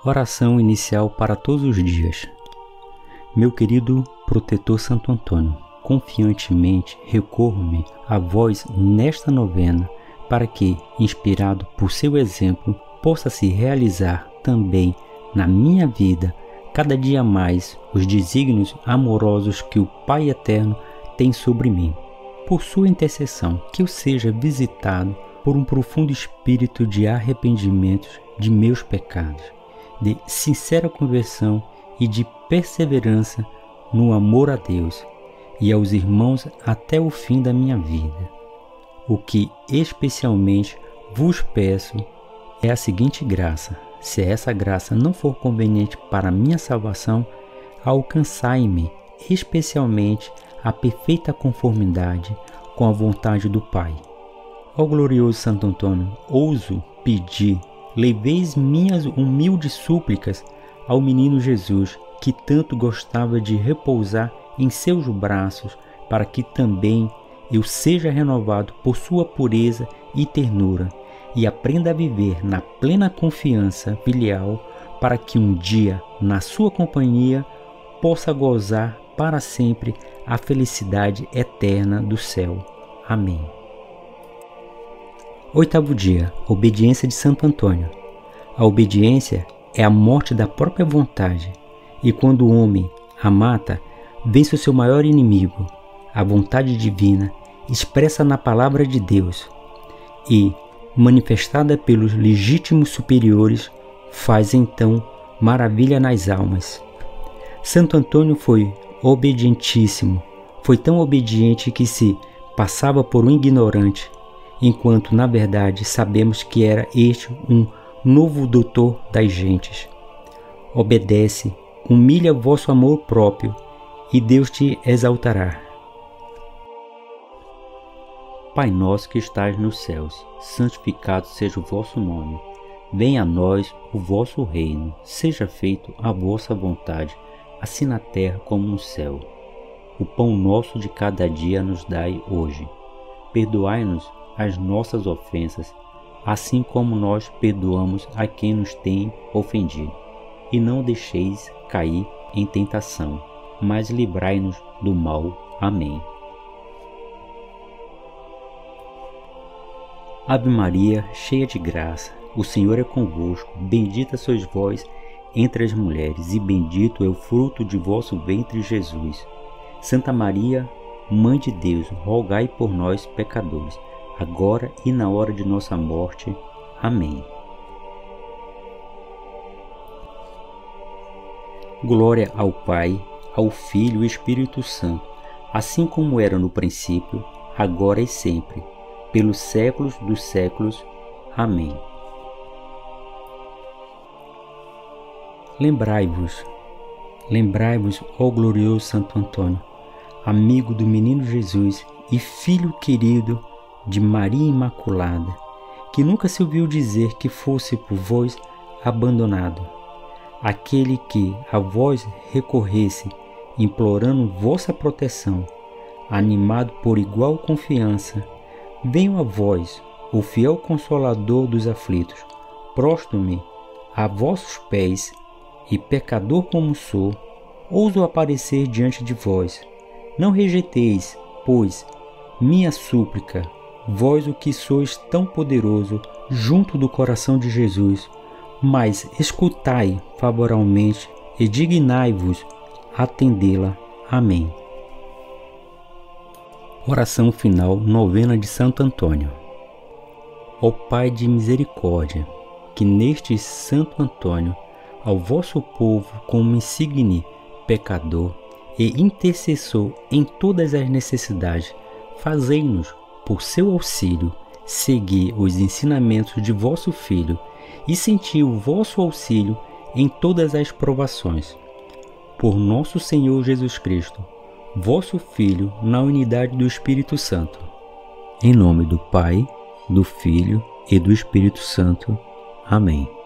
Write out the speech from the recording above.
Oração inicial para todos os dias. Meu querido protetor Santo Antônio, confiantemente recorro-me a vós nesta novena para que, inspirado por seu exemplo, possa se realizar também na minha vida cada dia mais os desígnios amorosos que o Pai Eterno tem sobre mim. Por sua intercessão, que eu seja visitado por um profundo espírito de arrependimento de meus pecados, de sincera conversão e de perseverança no amor a Deus e aos irmãos até o fim da minha vida. O que especialmente vos peço é a seguinte graça: se essa graça não for conveniente para a minha salvação, alcançai-me especialmente a perfeita conformidade com a vontade do Pai. Ó glorioso Santo Antônio, ouso pedir, leveis minhas humildes súplicas ao menino Jesus, que tanto gostava de repousar em seus braços, para que também eu seja renovado por sua pureza e ternura, e aprenda a viver na plena confiança filial, para que um dia, na sua companhia, possa gozar para sempre a felicidade eterna do céu. Amém. Oitavo dia, obediência de Santo Antônio. A obediência é a morte da própria vontade, e quando o homem a mata, vence o seu maior inimigo, a vontade divina, expressa na palavra de Deus, e, manifestada pelos legítimos superiores, faz então maravilha nas almas. Santo Antônio foi obedientíssimo, foi tão obediente que se passava por um ignorante, enquanto na verdade sabemos que era este um novo doutor das gentes. Obedece, humilha vosso amor próprio, e Deus te exaltará. Pai nosso que estais nos céus, santificado seja o vosso nome. Venha a nós o vosso reino, seja feito a vossa vontade, assim na terra como no céu. O pão nosso de cada dia nos dai hoje. Perdoai-nos as nossas ofensas, assim como nós perdoamos a quem nos tem ofendido. E não deixeis cair em tentação, mas livrai-nos do mal. Amém. Ave Maria, cheia de graça, o Senhor é convosco. Bendita sois vós entre as mulheres, e bendito é o fruto de vosso ventre, Jesus. Santa Maria, Mãe de Deus, rogai por nós, pecadores, agora e na hora de nossa morte. Amém. Glória ao Pai, ao Filho e ao Espírito Santo, assim como era no princípio, agora e sempre, pelos séculos dos séculos. Amém. Lembrai-vos, ó glorioso Santo Antônio, amigo do menino Jesus e filho querido de Maria Imaculada, que nunca se ouviu dizer que fosse por vós abandonado. Aquele que a vós recorresse, implorando vossa proteção, animado por igual confiança, venho a vós, o fiel consolador dos aflitos, prostro-me a vossos pés, e pecador como sou, ouso aparecer diante de vós. Não rejeiteis, pois, minha súplica, vós o que sois tão poderoso junto do coração de Jesus, mas escutai favoravelmente e dignai-vos atendê-la. Amém. Oração final, novena de Santo Antônio. Ó Pai de misericórdia, que neste Santo Antônio, ao vosso povo como insigne pecador e intercessor em todas as necessidades, fazei-nos, por seu auxílio, seguir os ensinamentos de vosso Filho e sentir o vosso auxílio em todas as provações. Por nosso Senhor Jesus Cristo, vosso Filho, na unidade do Espírito Santo. Em nome do Pai, do Filho e do Espírito Santo. Amém.